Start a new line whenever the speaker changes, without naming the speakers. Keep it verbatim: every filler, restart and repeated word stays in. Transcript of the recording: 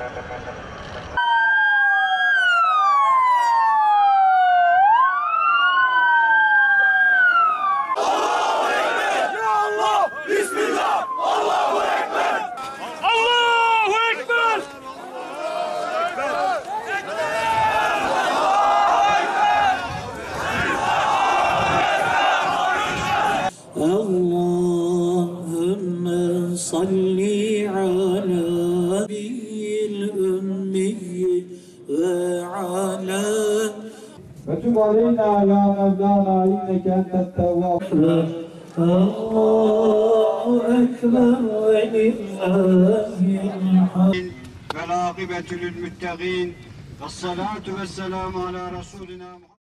Allahümme salli ala nabiyil ümmi ve ala
ve tub aleyna ya Mevlana inneke entet tevvab.
Allahu ekber ve lillahil hamd.
Vel âkibetü lil müttegîn. Vessalâtu vesselamu ala Resulina Muhammed.